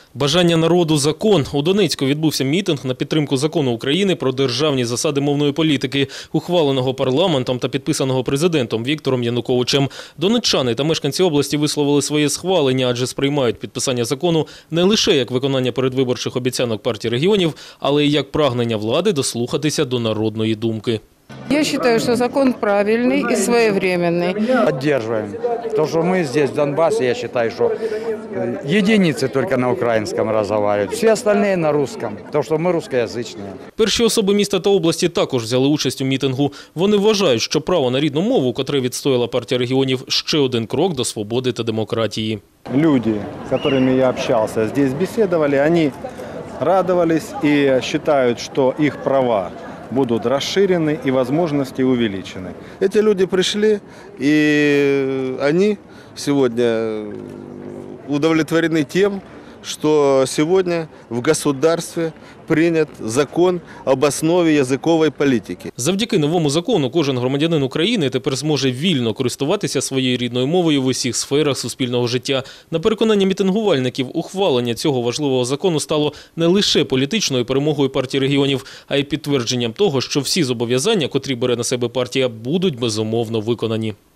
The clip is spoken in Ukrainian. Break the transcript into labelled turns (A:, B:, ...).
A: Бажання народу – закон. У Донецьку відбувся мітинг на підтримку закону України про державні засади мовної політики, ухваленого парламентом та підписаного президентом Віктором Януковичем. Донеччани та мешканці області висловили своє схвалення, адже сприймають підписання закону не лише як виконання передвиборчих обіцянок партії регіонів, але й як прагнення влади дослухатися до народної думки.
B: Я считаю, что закон правильный и своевременный.
C: Поддерживаем. То, что мы здесь, в Донбассе, я считаю, что единицы только на украинском разговаривают, все остальные на русском, потому что мы русскоязычные.
A: Перші особи міста та області також взяли участь у мітингу. Вони вважають, що право на рідну мову, котре відстояла партія регіонів, ще один крок до свободи та демократії.
D: Люди, с которыми я общался, здесь беседовали, они радовались и считают, что их права будут расширены и возможности увеличены.
E: Эти люди пришли, и они сегодня удовлетворены тем, что сегодня в государстве принят закон об основі язикової політики.
A: Завдяки новому закону кожен громадянин України тепер зможе вільно користуватися своєю рідною мовою в усіх сферах суспільного життя. На переконання мітингувальників, ухвалення цього важливого закону стало не лише політичною перемогою партії регіонів, а й підтвердженням того, що всі зобов'язання, котрі бере на себе партія, будуть безумовно виконані.